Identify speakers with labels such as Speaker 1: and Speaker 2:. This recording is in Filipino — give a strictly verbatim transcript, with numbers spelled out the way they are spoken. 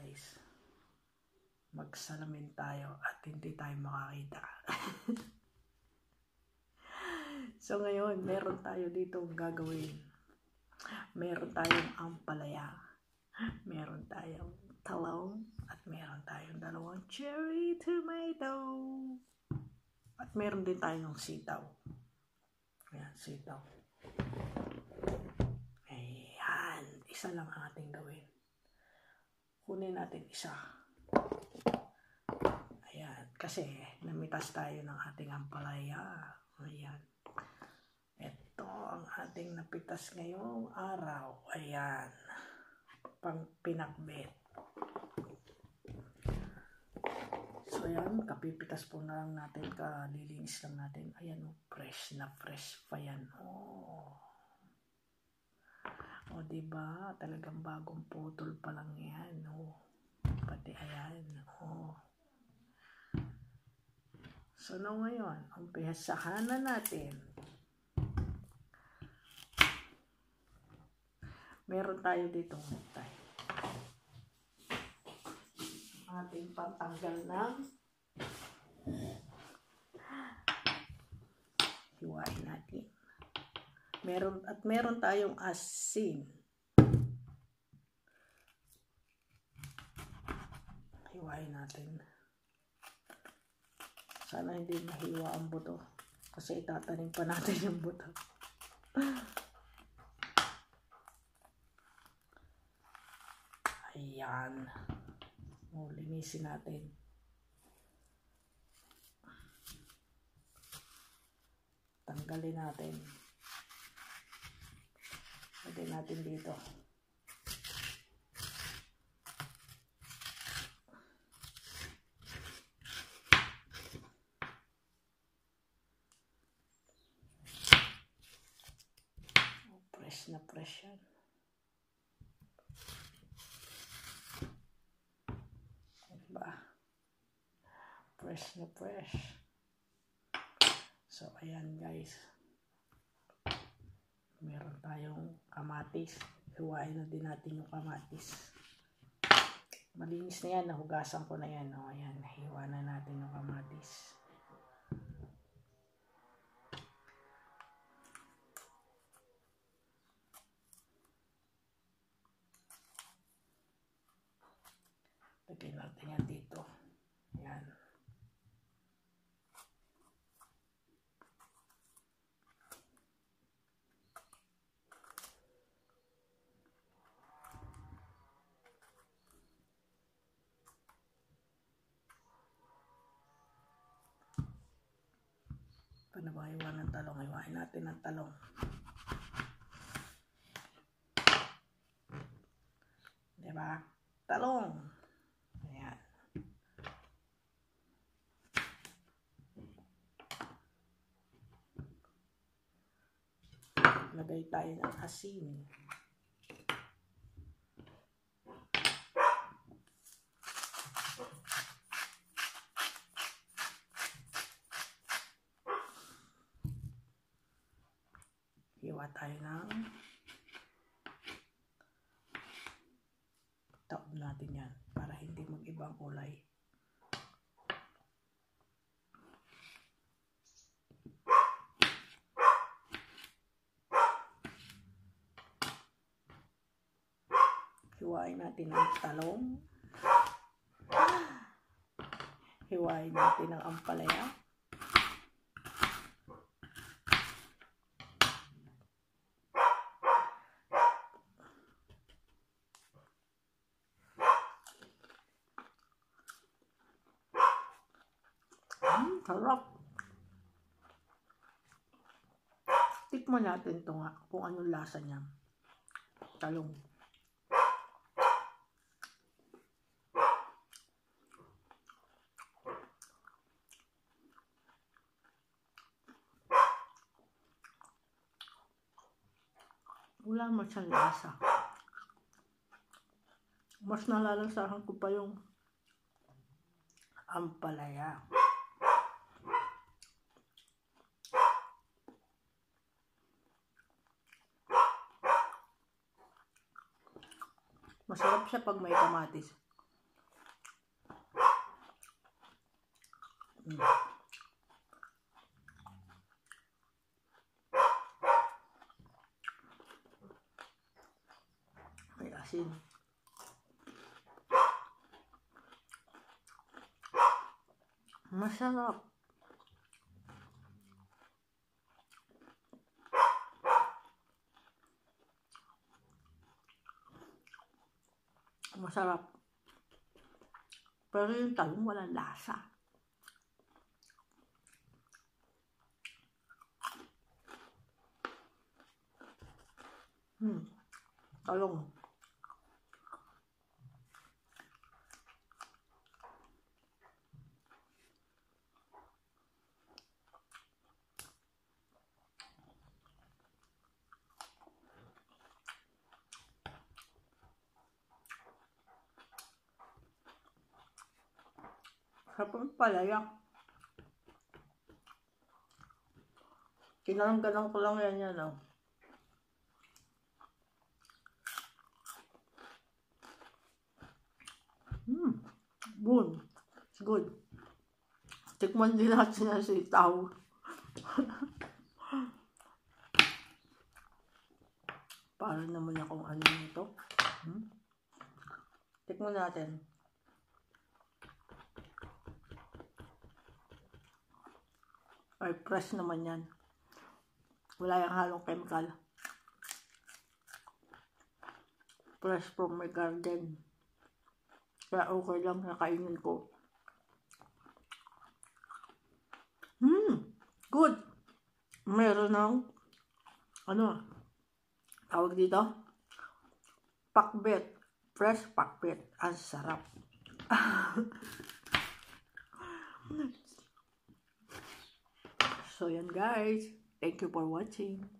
Speaker 1: guys. Magsalamin tayo at hindi tayo makakita. So ngayon, meron tayo dito gagawin. Meron tayong ampalaya. Meron tayong talong. At meron tayong dalawang cherry tomato. At meron din tayong sitaw. Ayan, sitaw. Ayan, isa lang ang ating gawin. Kunin natin isa. Ayan, kasi namitas tayo ng ating ampalaya. Ayan. Ito ang ating napitas ngayong araw. Ayan. Pang pinakbet. So ayan, kapipitas po na lang natin, kalilinis lang natin. Ayan, oh, fresh na fresh pa yan. Oh. O, diba? Talagang bagong putol pa lang yan. Oh. Pati ayan. Oh. So, no, ngayon, umpisahan na natin. Meron tayo dito. Tayo. Ating pantanggal ng hiwain natin. Meron, at meron tayong asin. Hiwain natin. Sana hindi mahiwa ang buto. Kasi itatanim pa natin yung buto. Ayan. O, linisin natin. Tanggalin natin. Lagyan natin dito. Oh, fresh na fresh yan. Diba? Fresh na fresh. So, ayan guys. Meron tayong kamatis. Hiwain na din natin yung kamatis. Malinis na yan. Nahugasan ko na yan. O, ayan. Hiwa na natin yung kamatis. Lagyan natin yan dito. Ayan. Paano ba hiwa ng talong? Hiwain natin ng talong. Diba? Talong. Ayan. Lagay tayo ng asin. Hiwa tayo ng taob natin yan para hindi mag-ibang kulay. Hiwain natin ang talong. Hiwain natin ang ampalaya. Hmm, sarap. Tikman natin ito nga kung anong lasa niya. Talong. Wala mo siyang lasa. Mas nalalasahan ko pa yung ampalaya. Masarap siya pag may kamatis. Hmm. May asin. Masarap. Masarap. Pero yung talong walang lasa. Hmm. Talong. Sarap ng palaya. Kinanong-ganong ko lang yan yan, oh. Hmm. Good. Good. Tikman din natin na sitaw. Para naman akong ano nito. Hmm? Tikman natin. Ay, fresh naman yan. Wala yung halong chemical. Fresh from my garden. Kaya okay lang na kainin ko. Hmm, good. Meron ng, ano, tawag dito? Pakbet. Fresh pakbet. Ang sarap. So yan guys. Thank you for watching.